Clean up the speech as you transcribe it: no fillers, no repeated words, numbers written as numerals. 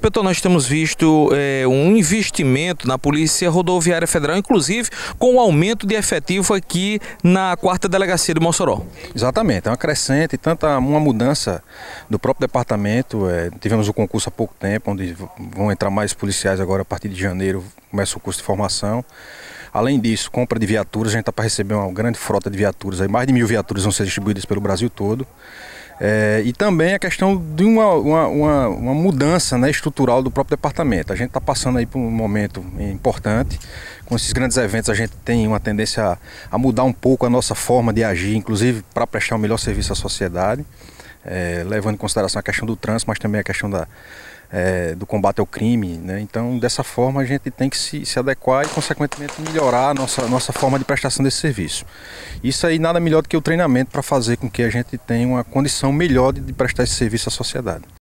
Inspetor, nós temos visto um investimento na Polícia Rodoviária Federal, inclusive com o aumento de efetivo aqui na 4ª Delegacia de Mossoró. Exatamente, é uma crescente, uma mudança do próprio departamento. Tivemos o concurso há pouco tempo, onde vão entrar mais policiais agora a partir de janeiro, começa o curso de formação. Além disso, compra de viaturas, a gente está para receber uma grande frota de viaturas, aí mais de 1000 viaturas vão ser distribuídas pelo Brasil todo. E também a questão de uma mudança, né, estrutural do próprio departamento. A gente está passando aí por um momento importante. Com esses grandes eventos a gente tem uma tendência a mudar um pouco a nossa forma de agir, inclusive para prestar um melhor serviço à sociedade, levando em consideração a questão do trânsito, mas também a questão do combate ao crime, né? Então, dessa forma, a gente tem que se adequar e, consequentemente, melhorar a nossa forma de prestação desse serviço. Isso aí nada melhor do que o treinamento para fazer com que a gente tenha uma condição melhor de prestar esse serviço à sociedade.